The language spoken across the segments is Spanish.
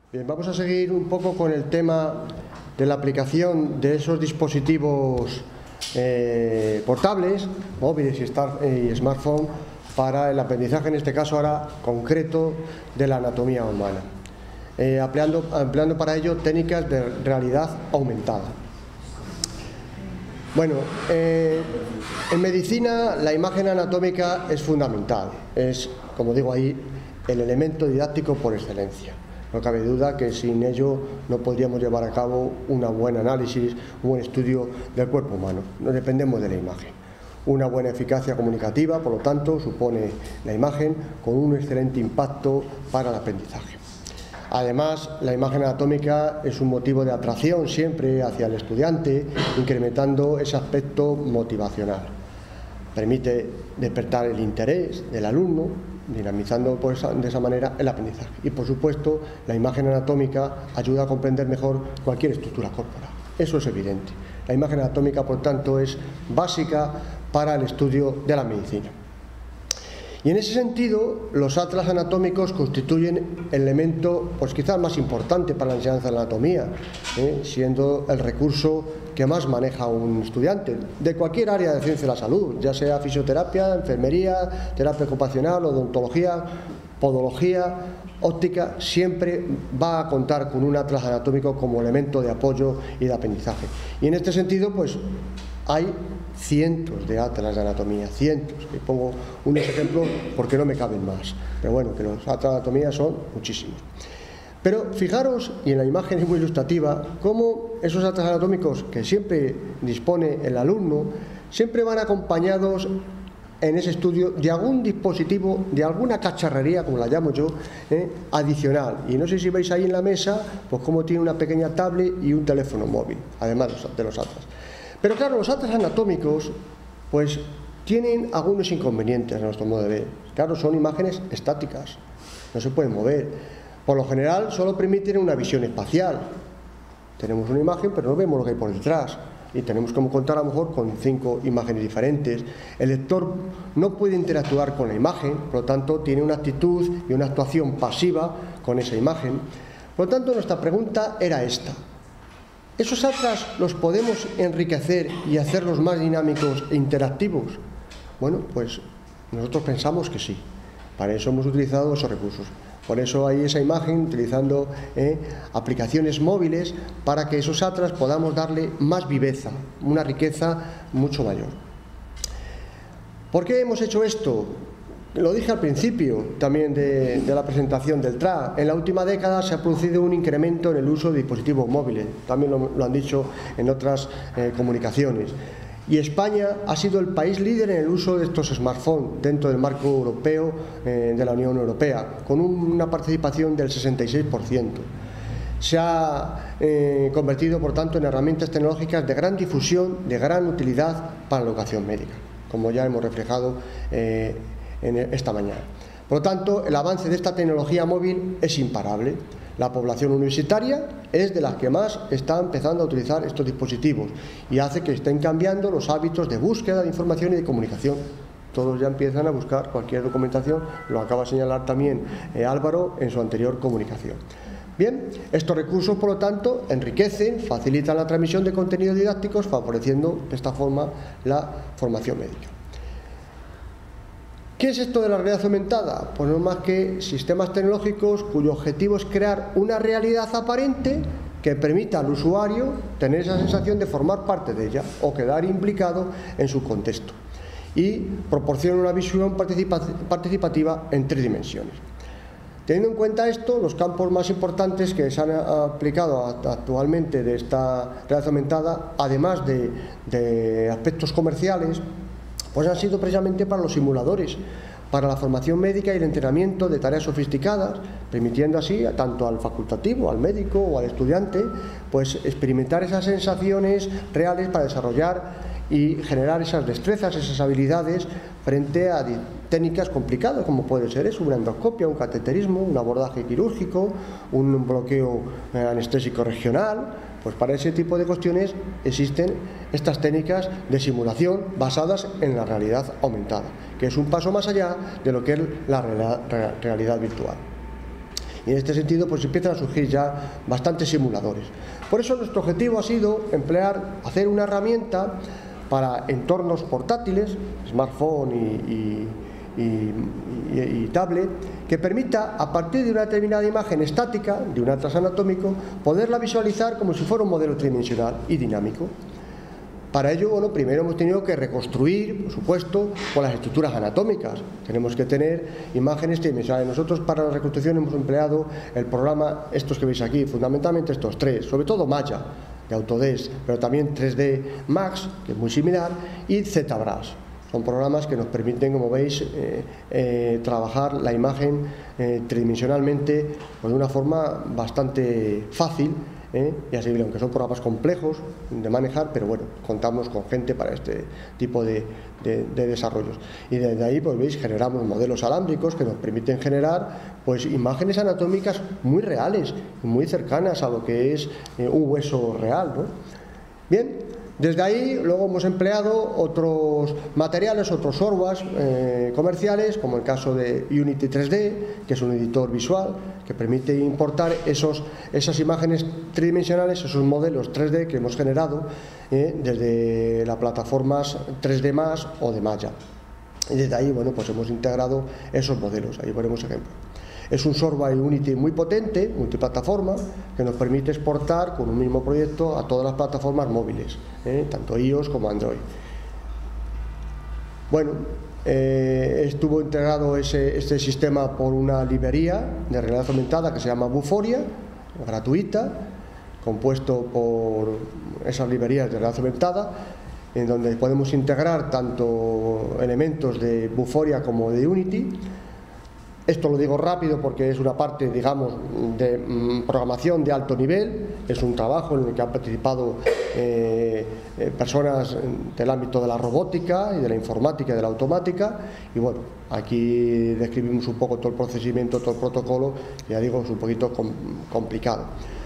Bien, vamos a seguir un poco con el tema de la aplicación de esos dispositivos portables, móviles y smartphone, para el aprendizaje, en este caso ahora concreto, de la anatomía humana, empleando para ello técnicas de realidad aumentada. Bueno, en medicina la imagen anatómica es fundamental, es, como digo ahí, el elemento didáctico por excelencia. No cabe duda que sin ello no podríamos llevar a cabo un buen análisis, un buen estudio del cuerpo humano. No dependemos de la imagen. Una buena eficacia comunicativa, por lo tanto, supone la imagen con un excelente impacto para el aprendizaje. Además, la imagen anatómica es un motivo de atracción siempre hacia el estudiante, incrementando ese aspecto motivacional. Permite despertar el interés del alumno, dinamizando de esa manera el aprendizaje. Y, por supuesto, la imagen anatómica ayuda a comprender mejor cualquier estructura corporal. Eso es evidente. La imagen anatómica, por tanto, es básica para el estudio de la medicina. Y en ese sentido, los atlas anatómicos constituyen el elemento, pues quizás más importante para la enseñanza de la anatomía, siendo el recurso que más maneja un estudiante de cualquier área de ciencia de la salud, ya sea fisioterapia, enfermería, terapia ocupacional, odontología, podología, óptica, siempre va a contar con un atlas anatómico como elemento de apoyo y de aprendizaje. Y en este sentido, pues hay cientos de atlas de anatomía, cientos, y pongo unos ejemplos porque no me caben más, pero bueno, que los atlas de anatomía son muchísimos. Pero fijaros, y en la imagen es muy ilustrativa, cómo esos atlas anatómicos que siempre dispone el alumno, siempre van acompañados en ese estudio de algún dispositivo, de alguna cacharrería, como la llamo yo, adicional. Y no sé si veis ahí en la mesa, pues cómo tiene una pequeña tablet y un teléfono móvil, además de los atlas. Pero claro, los atlas anatómicos pues tienen algunos inconvenientes a nuestro modo de ver. Claro, son imágenes estáticas, no se pueden mover. Por lo general solo permiten una visión espacial. Tenemos una imagen pero no vemos lo que hay por detrás y tenemos que contar a lo mejor con 5 imágenes diferentes. El lector no puede interactuar con la imagen, por lo tanto tiene una actitud y una actuación pasiva con esa imagen. Por lo tanto, nuestra pregunta era esta: ¿esos atlas los podemos enriquecer y hacerlos más dinámicos e interactivos? Bueno, pues nosotros pensamos que sí. Para eso hemos utilizado esos recursos. Por eso hay esa imagen utilizando aplicaciones móviles para que esos atlas podamos darle más viveza, una riqueza mucho mayor. ¿Por qué hemos hecho esto? Lo dije al principio también de la presentación del TRA. En la última década se ha producido un incremento en el uso de dispositivos móviles, también lo han dicho en otras comunicaciones. Y España ha sido el país líder en el uso de estos smartphones dentro del marco europeo de la Unión Europea, con una participación del 66%. Se ha convertido, por tanto, en herramientas tecnológicas de gran difusión, de gran utilidad para la educación médica, como ya hemos reflejado en esta mañana. Por lo tanto, el avance de esta tecnología móvil es imparable. La población universitaria es de las que más está empezando a utilizar estos dispositivos y hace que estén cambiando los hábitos de búsqueda de información y de comunicación. Todos ya empiezan a buscar cualquier documentación, lo acaba de señalar también Álvaro en su anterior comunicación. Bien, estos recursos, por lo tanto, enriquecen, facilitan la transmisión de contenidos didácticos, favoreciendo de esta forma la formación médica. ¿Qué es esto de la realidad aumentada? Pues no es más que sistemas tecnológicos cuyo objetivo es crear una realidad aparente que permita al usuario tener esa sensación de formar parte de ella o quedar implicado en su contexto, y proporciona una visión participativa en 3 dimensiones. Teniendo en cuenta esto, los campos más importantes que se han aplicado actualmente de esta realidad aumentada, además de aspectos comerciales, pues han sido precisamente para los simuladores, para la formación médica y el entrenamiento de tareas sofisticadas, permitiendo así tanto al facultativo, al médico o al estudiante, pues experimentar esas sensaciones reales para desarrollar y generar esas destrezas, esas habilidades frente a técnicas complicadas como puede ser una endoscopia, un cateterismo, un abordaje quirúrgico, un bloqueo anestésico regional. Pues para ese tipo de cuestiones existen estas técnicas de simulación basadas en la realidad aumentada, que es un paso más allá de lo que es la realidad virtual. Y en este sentido pues empiezan a surgir ya bastantes simuladores. Por eso nuestro objetivo ha sido hacer una herramienta para entornos portátiles, smartphone y tablet, que permita, a partir de una determinada imagen estática, de un atlas anatómico, poderla visualizar como si fuera un modelo tridimensional y dinámico. Para ello, bueno, primero hemos tenido que reconstruir, por supuesto, con las estructuras anatómicas. Tenemos que tener imágenes tridimensionales. Nosotros para la reconstrucción hemos empleado el programa, estos que veis aquí, fundamentalmente estos tres, sobre todo Maya, de Autodesk, pero también 3D Max, que es muy similar, y ZBrush. Son programas que nos permiten, como veis, trabajar la imagen tridimensionalmente pues, de una forma bastante fácil, y así, aunque son programas complejos de manejar, pero bueno, contamos con gente para este tipo de desarrollos. Y desde ahí, pues veis, generamos modelos alámbricos que nos permiten generar pues imágenes anatómicas muy reales, muy cercanas a lo que es un hueso real, ¿no? Bien. Desde ahí luego hemos empleado otros materiales, otros softwares comerciales, como el caso de Unity 3D, que es un editor visual que permite importar esas imágenes tridimensionales, esos modelos 3D que hemos generado desde las plataformas 3D Max o de Maya. Y desde ahí, bueno, pues hemos integrado esos modelos. Ahí ponemos ejemplo. Es un software Unity muy potente, multiplataforma, que nos permite exportar con un mismo proyecto a todas las plataformas móviles, tanto iOS como Android. Bueno, estuvo integrado este sistema por una librería de realidad aumentada que se llama Vuforia, gratuita, compuesto por esas librerías de realidad aumentada, en donde podemos integrar tanto elementos de Vuforia como de Unity. Esto lo digo rápido porque es una parte, digamos, de programación de alto nivel, es un trabajo en el que han participado personas del ámbito de la robótica y de la informática y de la automática, y bueno, aquí describimos un poco todo el procedimiento, todo el protocolo, ya digo, es un poquito complicado.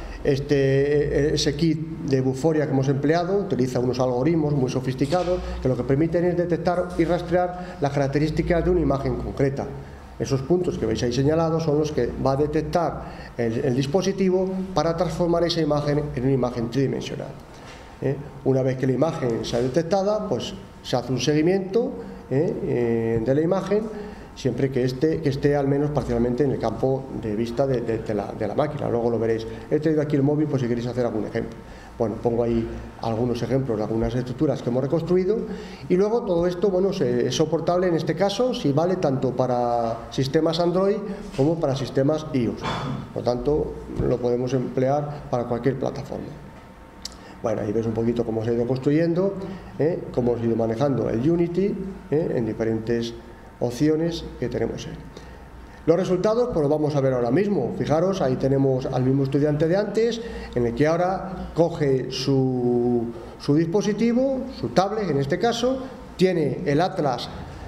Ese kit de Vuforia que hemos empleado utiliza unos algoritmos muy sofisticados que lo que permiten es detectar y rastrear las características de una imagen concreta. Esos puntos que veis ahí señalados son los que va a detectar el dispositivo para transformar esa imagen en una imagen tridimensional. Una vez que la imagen sea detectada, pues se hace un seguimiento de la imagen, siempre que esté al menos parcialmente en el campo de vista de la máquina. Luego lo veréis. He traído aquí el móvil por si queréis hacer algún ejemplo. Bueno, pongo ahí algunos ejemplos de algunas estructuras que hemos reconstruido, y luego todo esto, bueno, es soportable en este caso si vale tanto para sistemas Android como para sistemas iOS. Por lo tanto, lo podemos emplear para cualquier plataforma. Bueno, ahí ves un poquito cómo se ha ido construyendo, cómo hemos ido manejando el Unity en diferentes opciones que tenemos ahí. Los resultados pues los vamos a ver ahora mismo. Fijaros, ahí tenemos al mismo estudiante de antes, en el que ahora coge su dispositivo, su tablet en este caso, tiene el atlas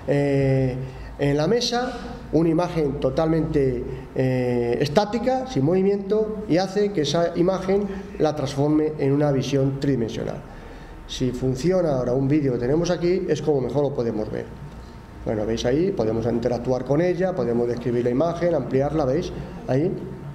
en la mesa, una imagen totalmente estática, sin movimiento, y hace que esa imagen la transforme en una visión tridimensional. Si funciona ahora un vídeo que tenemos aquí, es como mejor lo podemos ver. Bueno, veis ahí, podemos interactuar con ella, podemos describir la imagen, ampliarla, ¿veis? Ahí.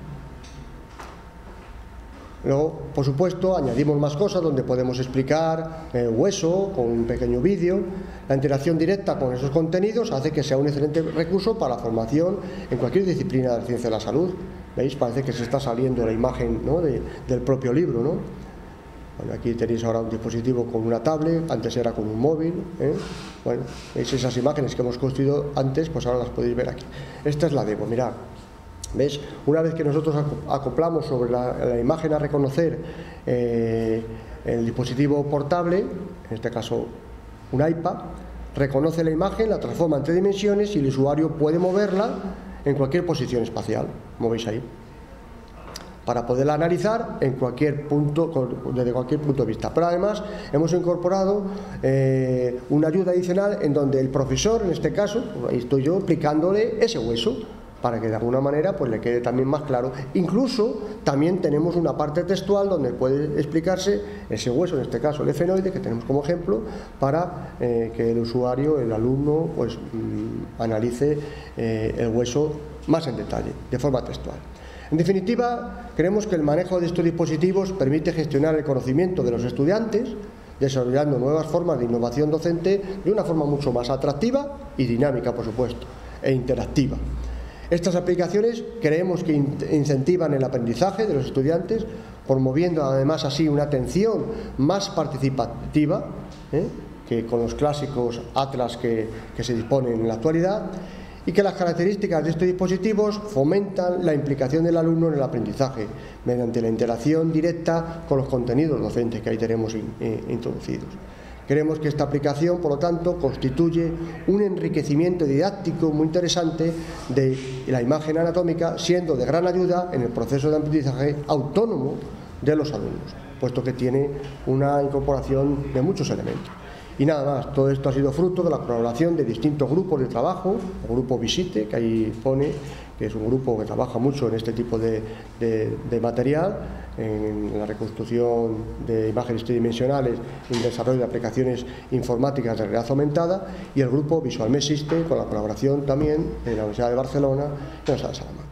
Luego, por supuesto, añadimos más cosas donde podemos explicar el hueso con un pequeño vídeo. La interacción directa con esos contenidos hace que sea un excelente recurso para la formación en cualquier disciplina de la ciencia de la salud. ¿Veis? Parece que se está saliendo la imagen, ¿no?, del propio libro, ¿no? Bueno, aquí tenéis ahora un dispositivo con una tablet, antes era con un móvil, Bueno, veis esas imágenes que hemos construido antes, pues ahora las podéis ver aquí. Esta es la demo, mirad. ¿Ves? Una vez que nosotros acoplamos sobre la imagen a reconocer el dispositivo portable, en este caso un iPad, reconoce la imagen, la transforma en 3 dimensiones y el usuario puede moverla en cualquier posición espacial, como veis ahí, para poderla analizar en cualquier punto, desde cualquier punto de vista. Pero además hemos incorporado una ayuda adicional en donde el profesor, en este caso, ahí estoy yo explicándole ese hueso, para que de alguna manera pues le quede también más claro. Incluso también tenemos una parte textual donde puede explicarse ese hueso, en este caso el efenoide, que tenemos como ejemplo, para que el usuario, el alumno, pues analice el hueso más en detalle, de forma textual. En definitiva, creemos que el manejo de estos dispositivos permite gestionar el conocimiento de los estudiantes, desarrollando nuevas formas de innovación docente de una forma mucho más atractiva y dinámica, por supuesto, e interactiva. Estas aplicaciones creemos que incentivan el aprendizaje de los estudiantes, promoviendo además así una atención más participativa, que con los clásicos atlas que se disponen en la actualidad, y que las características de estos dispositivos fomentan la implicación del alumno en el aprendizaje mediante la interacción directa con los contenidos docentes que ahí tenemos introducidos. Creemos que esta aplicación, por lo tanto, constituye un enriquecimiento didáctico muy interesante de la imagen anatómica, siendo de gran ayuda en el proceso de aprendizaje autónomo de los alumnos, puesto que tiene una incorporación de muchos elementos. Y nada más, todo esto ha sido fruto de la colaboración de distintos grupos de trabajo, el grupo Visite, que ahí pone, que es un grupo que trabaja mucho en este tipo de material, en la reconstrucción de imágenes tridimensionales, en el desarrollo de aplicaciones informáticas de realidad aumentada, y el grupo Visualment System, con la colaboración también de la Universidad de Barcelona y la Universidad de Salamanca.